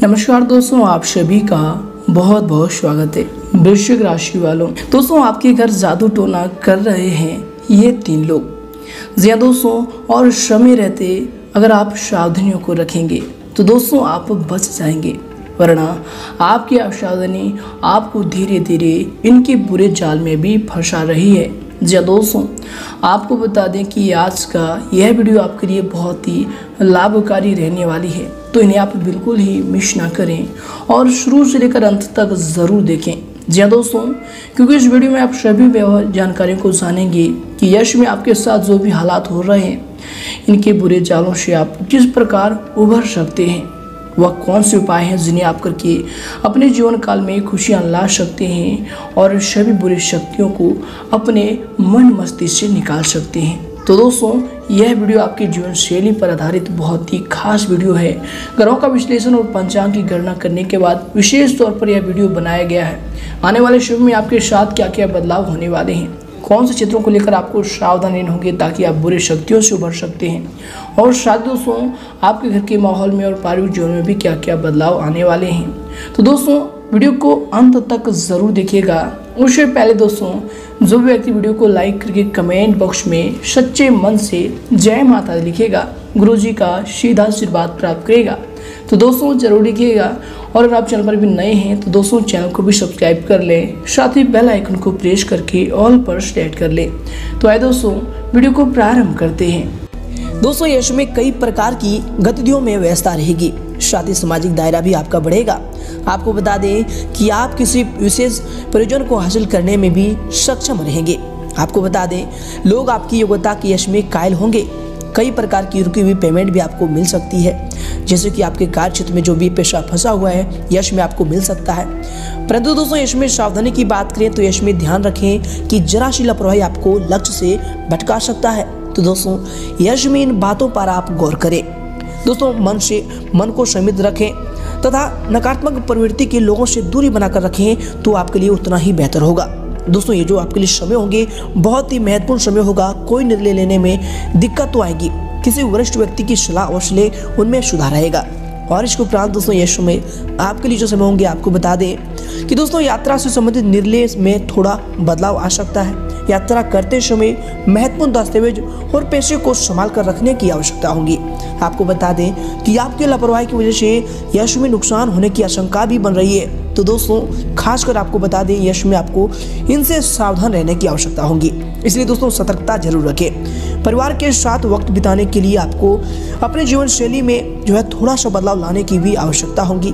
नमस्कार दोस्तों, आप सभी का बहुत बहुत स्वागत है। वृश्चिक राशि वालों, दोस्तों आपके घर जादू टोना कर रहे हैं ये 3 लोग। जी हाँ दोस्तों, और समय रहते अगर आप सावधानियों को रखेंगे तो दोस्तों आप बच जाएंगे, वरना आपकी असावधानी आपको धीरे धीरे इनके बुरे जाल में भी फंसा रही है। जी हाँ दोस्तों, आपको बता दें कि आज का यह वीडियो आपके लिए बहुत ही लाभकारी रहने वाली है, तो इन्हें आप बिल्कुल ही मिस ना करें और शुरू से लेकर अंत तक ज़रूर देखें। जी हाँ दोस्तों, क्योंकि इस वीडियो में आप सभी जानकारियों को जानेंगे कि यश में आपके साथ जो भी हालात हो रहे हैं, इनके बुरे जालों से आप किस प्रकार उभर सकते हैं, वह कौन से उपाय हैं जिन्हें आप करके अपने जीवन काल में खुशियां ला सकते हैं और सभी बुरी शक्तियों को अपने मन मस्तिष्क से निकाल सकते हैं। तो दोस्तों यह वीडियो आपकी जीवन शैली पर आधारित बहुत ही खास वीडियो है। ग्रहों का विश्लेषण और पंचांग की गणना करने के बाद विशेष तौर पर यह वीडियो बनाया गया है। आने वाले समय में आपके साथ क्या क्या बदलाव होने वाले हैं, कौन से क्षेत्रों को लेकर आपको सावधान रहना होंगे ताकि आप बुरी शक्तियों से उभर सकते हैं, और साथ दोस्तों आपके घर के माहौल में और पारिवारिक जीवन में भी क्या क्या बदलाव आने वाले हैं। तो दोस्तों वीडियो को अंत तक ज़रूर देखिएगा। उससे पहले दोस्तों जो भी व्यक्ति वीडियो को लाइक करके कमेंट बॉक्स में सच्चे मन से जय माता दी लिखेगा, गुरुजी का सीधा आशीर्वाद प्राप्त करेगा। तो दोस्तों जरूर लिखिएगा, और अगर आप चैनल पर भी नए हैं तो दोस्तों चैनल को भी सब्सक्राइब कर लें, साथ ही बेल आइकन को प्रेस करके ऑल पर सेट कर लें। तो आइए दोस्तों वीडियो को प्रारंभ करते हैं। दोस्तों यश में कई प्रकार की गतिविधियों में व्यस्तता रहेगी, साथ ही सामाजिक दायरा भी आपका बढ़ेगा। आपको बता दें कि आप किसी विशेष प्रयोजन को हासिल करने में भी सक्षम रहेंगे। आपको बता दें लोग आपकी योग्यता के यश में कायल होंगे। कई प्रकार की रुकी हुई पेमेंट भी आपको मिल सकती है, जैसे कि आपके कार्य क्षेत्र में जो भी पैसा फंसा हुआ है यश में आपको मिल सकता है। परंतु दोस्तों यश में सावधानी की बात करें तो यश में ध्यान रखें कि जरा सी लापरवाही आपको लक्ष्य से भटका सकता है। तो दोस्तों यश में इन बातों पर आप गौर करें। दोस्तों मन को संयमित रखें तथा नकारात्मक प्रवृत्ति के लोगों से दूरी बनाकर रखें तो आपके लिए उतना ही बेहतर होगा। दोस्तों ये जो आपके लिए समय होंगे बहुत ही महत्वपूर्ण समय होगा। कोई निर्णय लेने में दिक्कत तो आएगी, किसी वरिष्ठ व्यक्ति की सलाह अवश्य उनमें सुधार आएगा। और इसके उपरांत दोस्तों ये समय आपके लिए जो समय होंगे आपको बता दें कि दोस्तों यात्रा से संबंधित निर्णय में थोड़ा बदलाव आ सकता है। यात्रा करते समय महत्वपूर्ण दस्तावेज और पैसे को संभाल कर रखने की आवश्यकता होगी। आपको बता दें कि आपकी लापरवाही की वजह से यश में नुकसान होने की आशंका भी बन रही है। तो दोस्तों खासकर आपको बता दें यश में आपको इनसे सावधान रहने की आवश्यकता होगी, इसलिए दोस्तों सतर्कता जरूर रखें। परिवार के साथ वक्त बिताने के लिए आपको अपने जीवन शैली में जो है थोड़ा सा बदलाव लाने की भी आवश्यकता होगी।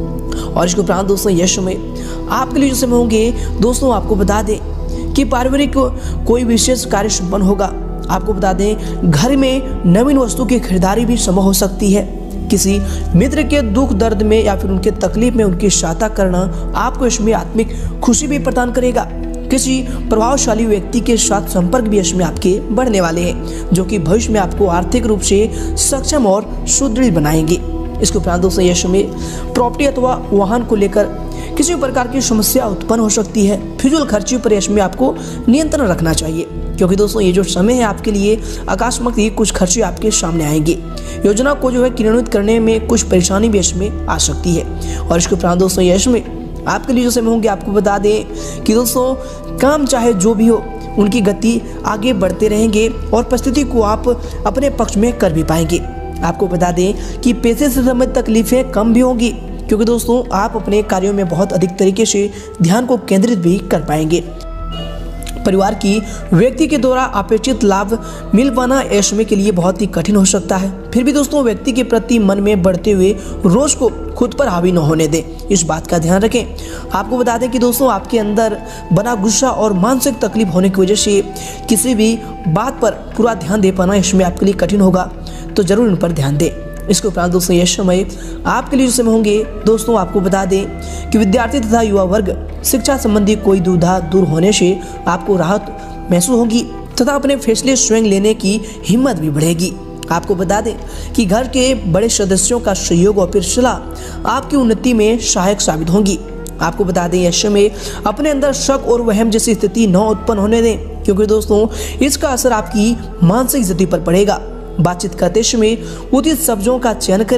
और इसके उपरांत दोस्तों यश में आपके लिए जो समय होंगे दोस्तों आपको बता दें कि पारिवारिक कोई विशेष कार्य संपन्न होगा। आपको बता दें घर में नवीन वस्तु की खरीदारी भी संभव हो सकती है। किसी मित्र के दुख दर्द में या फिर उनके तकलीफ में उनकी सहायता करना आपको इसमें आत्मिक खुशी भी प्रदान करेगा। किसी प्रभावशाली व्यक्ति के साथ संपर्क भी इसमें आपके बढ़ने वाले हैं, जो कि भविष्य में आपको आर्थिक रूप से सक्षम और सुदृढ़ बनाएंगे। इसके उपरांत दोस्तों यश में प्रॉपर्टी अथवा वाहन को लेकर किसी प्रकार की समस्या उत्पन्न हो सकती है। फिजूल खर्ची पर यश में आपको नियंत्रण रखना चाहिए, क्योंकि दोस्तों ये जो समय है आपके लिए आकस्मिक ही कुछ खर्चे आपके सामने आएंगे। योजना को जो है क्रियान्वित करने में कुछ परेशानी भी यश में आ सकती है। और इसके उपरांत दोस्तों यश में आपके लिए जो समय होंगे आपको बता दें कि दोस्तों काम चाहे जो भी हो उनकी गति आगे बढ़ते रहेंगे और परिस्थिति को आप अपने पक्ष में कर भी पाएंगे। आपको बता दें कि पैसे से संबंधित तकलीफें कम भी होंगी, क्योंकि दोस्तों आप अपने कार्यों में बहुत अधिक तरीके से ध्यान को केंद्रित भी कर पाएंगे। परिवार की व्यक्ति के द्वारा अपेक्षित लाभ मिल पाना यश में के लिए बहुत ही कठिन हो सकता है। फिर भी दोस्तों व्यक्ति के प्रति मन में बढ़ते हुए रोष को खुद पर हावी न होने दें, इस बात का ध्यान रखें। आपको बता दें कि दोस्तों आपके अंदर बना गुस्सा और मानसिक तकलीफ होने की वजह से किसी भी बात पर पूरा ध्यान दे पाना इसमें आपके लिए कठिन होगा, तो जरूर इन पर ध्यान दें। इसके उपरांत दोस्तों यह समय आपके लिए जो समय होंगे दोस्तों आपको बता दें कि विद्यार्थी तथा युवा वर्ग शिक्षा संबंधी कोई दुविधा दूर होने से आपको राहत महसूस होगी तथा अपने फैसले स्वयं लेने की हिम्मत भी बढ़ेगी। आपको बता दें कि घर के बड़े सदस्यों का सहयोग और फिर सलाह आपकी उन्नति में सहायक साबित होंगी। आपको बता दें यश में अपने अंदर शक और वहम जैसी स्थिति न उत्पन्न होने दें, क्योंकि दोस्तों इसका असर आपकी मानसिक स्थिति पर पड़ेगा। बातचीत करते समय उचित शब्दों का चयन करें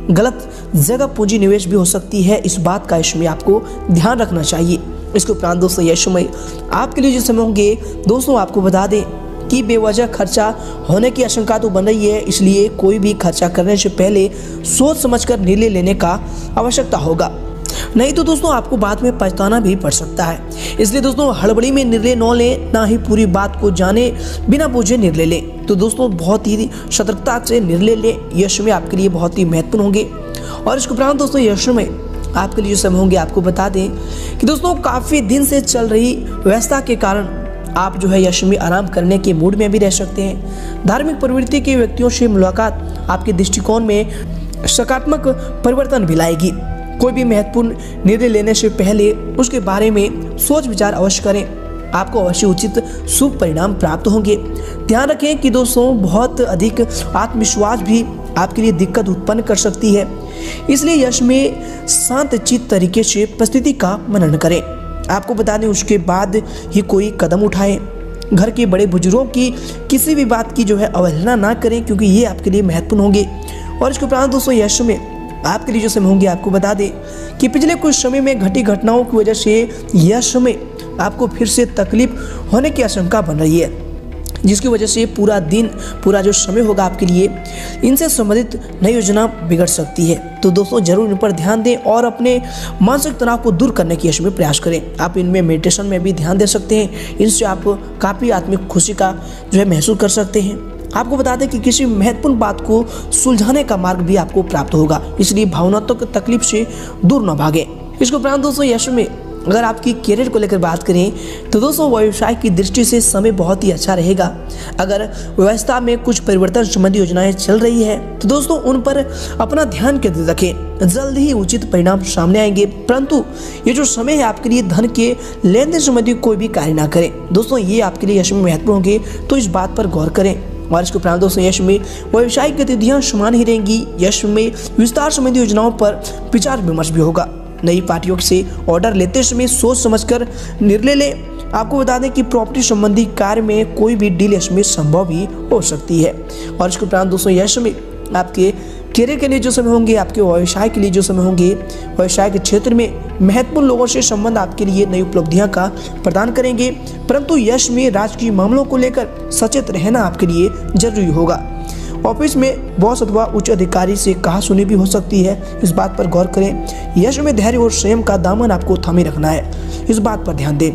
गलत जगह पूंजी निवेश भी हो सकती है, इस बात का इसमें आपको ध्यान रखना चाहिए। इसके उपरांत दोस्तों यह समय आपके लिए जो समय होंगे दोस्तों आपको बता दें कि बेवजह खर्चा होने की आशंका तो बन रही है, इसलिए कोई भी खर्चा करने से पहले सोच समझकर निर्णय लेने का आवश्यकता होगा, नहीं तो दोस्तों आपको बाद में पछताना भी पड़ सकता है। इसलिए दोस्तों हड़बड़ी में निर्णय न लें, ना ही पूरी बात को जाने बिना बूझे निर्णय लें। तो दोस्तों बहुत ही सतर्कता से निर्णय लें, यह समय आपके लिए बहुत ही महत्वपूर्ण होंगे। और इसके उपरांत दोस्तों यह समय आपके लिए जो समय होंगे आपको बता दें कि दोस्तों काफ़ी दिन से चल रही व्यवस्था के कारण आप जो है यश में आराम करने के मूड में भी रह सकते हैं। धार्मिक प्रवृत्ति के व्यक्तियों से मुलाकात आपके दृष्टिकोण में सकारात्मक परिवर्तन भी लाएगी। कोई भी महत्वपूर्ण निर्णय लेने से पहले उसके बारे में सोच विचार अवश्य करें, आपको अवश्य उचित शुभ परिणाम प्राप्त होंगे। ध्यान रखें कि दोस्तों बहुत अधिक आत्मविश्वास भी आपके लिए दिक्कत उत्पन्न कर सकती है, इसलिए यश में शांत चित्त तरीके से परिस्थिति का मनन करें। आपको बता दें उसके बाद ही कोई कदम उठाएं। घर के बड़े बुजुर्गों की किसी भी बात की जो है अवहेलना ना करें, क्योंकि ये आपके लिए महत्वपूर्ण होंगे। और इसके उपरांत दोस्तों यश में आपके लिए जो समय होंगे आपको बता दें कि पिछले कुछ समय में घटी घटनाओं की वजह से यह समय आपको फिर से तकलीफ होने की आशंका बन रही है, जिसकी वजह से पूरा जो समय होगा आपके लिए इनसे संबंधित नई योजना बिगड़ सकती है। तो दोस्तों जरूर इन पर ध्यान दें और अपने मानसिक तनाव को दूर करने की इसमें प्रयास करें। आप इनमें मेडिटेशन में भी ध्यान दे सकते हैं, इनसे आप काफ़ी आत्मिक खुशी का जो है महसूस कर सकते हैं। आपको बता दें कि किसी महत्वपूर्ण बात को सुलझाने का मार्ग भी आपको प्राप्त होगा, इसलिए भावनात्मक तकलीफ से दूर न भागें। इसके उपरांत दोस्तों यश में अगर आपकी करियर को लेकर बात करें तो दोस्तों व्यवसाय की दृष्टि से समय बहुत ही अच्छा रहेगा। अगर व्यवस्था में कुछ परिवर्तन संबंधी योजनाएं चल रही है तो दोस्तों उन पर अपना ध्यान केंद्रित रखें, जल्द ही उचित परिणाम सामने आएंगे। परंतु ये जो समय है आपके लिए धन के लेन देन संबंधी कोई भी कार्य ना करें। दोस्तों ये आपके लिए यश में महत्वपूर्ण होंगे, तो इस बात पर गौर करें। और इसके उपरांत दोस्तों यश में व्यावसायिक गतिविधियां समान ही रहेंगी। यश में विस्तार संबंधी योजनाओं पर विचार विमर्श भी होगा। नई पार्टियों से ऑर्डर लेते समय सोच समझकर निर्णय लें। आपको बता दें कि प्रॉपर्टी संबंधी कार्य में कोई भी डील यश में संभव भी हो सकती है। और इसके उपरांत दोस्तों यश में आपके करियर के लिए जो समय होंगे, आपके व्यवसाय के लिए जो समय होंगे, व्यवसाय के क्षेत्र में महत्वपूर्ण लोगों से संबंध आपके लिए नई उपलब्धियां का प्रदान करेंगे। परंतु यश में राजकीय मामलों को लेकर सचेत रहना आपके लिए जरूरी होगा। ऑफिस में बॉस अथवा उच्च अधिकारी से कहासुनी भी हो सकती है, इस बात पर गौर करें। यश में धैर्य और संयम का दामन आपको थामे रखना है, इस बात पर ध्यान दें।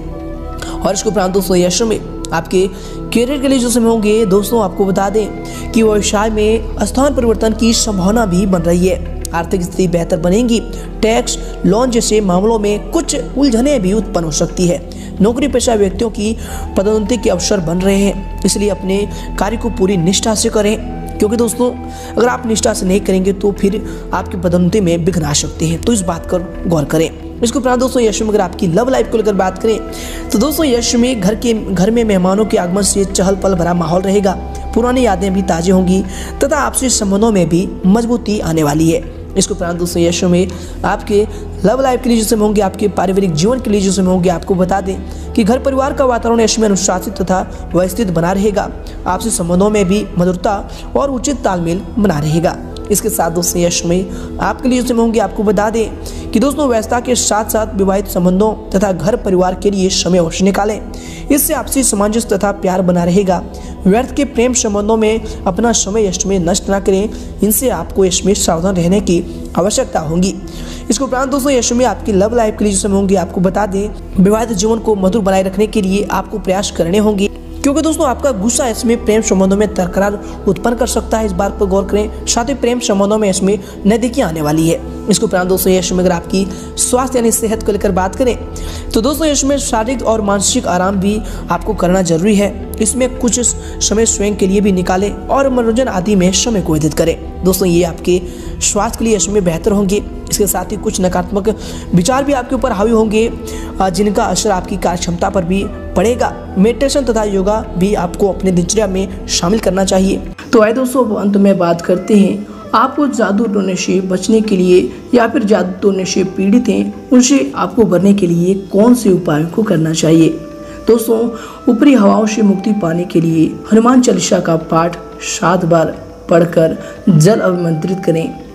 और इसके उपरांत दोस्तों यश में आपके करियर के लिए जो समय होंगे दोस्तों आपको बता दें कि व्यवसाय में स्थान परिवर्तन की संभावना भी बन रही है। आर्थिक स्थिति बेहतर बनेगी। टैक्स लोन जैसे मामलों में कुछ उलझने भी उत्पन्न हो सकती है। नौकरी पेशा व्यक्तियों की पदोन्नति के अवसर बन रहे हैं, इसलिए अपने कार्य को पूरी निष्ठा से करें, क्योंकि दोस्तों अगर आप निष्ठा से नहीं करेंगे तो फिर आपकी पदोन्नति में विघ्न आ सकते हैं, तो इस बात पर गौर करें। इसके उपरांत दोस्तों यश में अगर आपकी लव लाइफ को लेकर बात करें तो दोस्तों यश में घर में मेहमानों के आगमन से चहल पहल भरा माहौल रहेगा। पुरानी यादें भी ताज़ी होंगी तथा आपसी संबंधों में भी मजबूती आने वाली है। इसके उपरांत दोस्तों यश में आपके लव लाइफ के लिए जो समय होंगे, आपके पारिवारिक जीवन के लिए जो समय होंगे, आपको बता दें कि घर परिवार का वातावरण यश में अनुशासित तथा व्यवस्थित बना रहेगा। आपसी संबंधों में भी मधुरता और उचित तालमेल बना रहेगा। इसके साथ दोस्तों यश में आपके लिए जो समय होंगे, आपको बता दें कि दोस्तों व्यवस्था के साथ साथ विवाहित संबंधों तथा घर परिवार के लिए समय अवश्य निकालें, इससे आपसी सामंजस्य तथा प्यार बना रहेगा। व्यर्थ के प्रेम संबंधों में अपना समय यश में नष्ट न करें, इनसे आपको यश में सावधान रहने की आवश्यकता होगी। इसके उपरांत दोस्तों यश में आपकी लव लाइफ के लिए जो समय होंगे, आपको बता दें विवाहित जीवन को मधुर बनाए रखने के लिए आपको प्रयास करने होंगे, क्योंकि दोस्तों आपका गुस्सा इसमें प्रेम संबंधों में तकरार उत्पन्न कर सकता है, इस बात पर गौर करें। साथ ही प्रेम संबंधों में इसमें नजदीकियां आने वाली है। इसके उपरांत दोस्तों यश में अगर आपकी स्वास्थ्य यानी सेहत को लेकर बात करें तो दोस्तों यश में शारीरिक और मानसिक आराम भी आपको करना जरूरी है। इसमें कुछ समय स्वयं के लिए भी निकालें और मनोरंजन आदि में समय को व्यतीत करें। दोस्तों ये आपके स्वास्थ्य के लिए यश में बेहतर होंगे। इसके साथ ही कुछ नकारात्मक विचार भी आपके ऊपर हावी होंगे, जिनका असर आपकी कार्य क्षमता पर भी पड़ेगा। मेडिटेशन तथा योगा भी आपको अपने दिनचर्या में शामिल करना चाहिए। तो आइए दोस्तों अंत में बात करते हैं, आपको जादू टोने से बचने के लिए या फिर जादू टोने से पीड़ित हैं उनसे आपको उभरने के लिए कौन से उपायों को करना चाहिए। दोस्तों ऊपरी हवाओं से मुक्ति पाने के लिए हनुमान चालीसा का पाठ 7 बार पढ़कर जल अभिमंत्रित करें।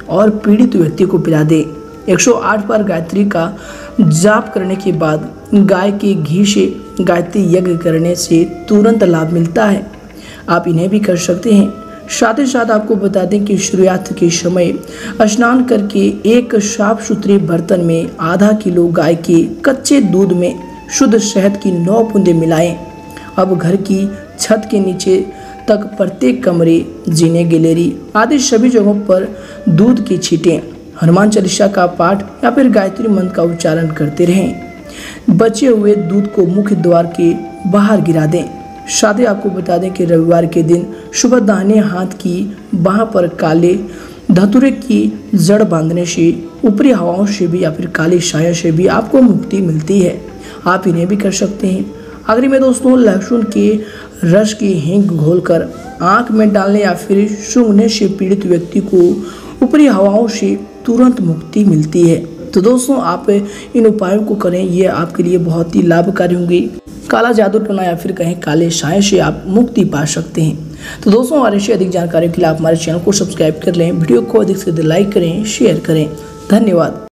और पीड़ित व्यक्ति को पिला दें। 108 बार गायत्री का जाप करने के बाद गाय के घी से गायत्री यज्ञ करने से तुरंत लाभ मिलता है। आप इन्हें भी कर सकते हैं। साथ ही साथ आपको बता दें कि सूर्यास्त के समय स्नान करके एक साफ सुथरे बर्तन में आधा किलो गाय के कच्चे दूध में शुद्ध शहद की 9 बूंदें मिलाएं। अब घर की छत के नीचे तक प्रत्येक कमरे, जीने, गैलरी आदि सभी जगहों पर दूध की छींटें। हनुमान चालीसा का पाठ या फिर गायत्री मंत्र का उच्चारण करते रहें। बचे हुए दूध को मुख्य द्वार के बाहर गिरा दें। साथ ही आपको बता दें कि रविवार के दिन सुबह दाहिने हाथ की बाह पर काले धतूरे की जड़ बांधने से ऊपरी हवाओं से भी या फिर काली साया से भी आपको मुक्ति मिलती है। आप इन्हें भी कर सकते हैं। आखिरी में दोस्तों, लहसुन के रस की हींग घोलकर आंख में डालने या फिर सूंघने से पीड़ित व्यक्ति को ऊपरी हवाओं से तुरंत मुक्ति मिलती है। तो दोस्तों, आप इन उपायों को करें, ये आपके लिए बहुत ही लाभकारी होंगे। काला जादू टोना या फिर कहें काले साए से आप मुक्ति पा सकते हैं। तो दोस्तों, हमारे से अधिक जानकारी के लिए आप हमारे चैनल को सब्सक्राइब कर लें, वीडियो को अधिक से अधिक लाइक करें, शेयर करें। धन्यवाद।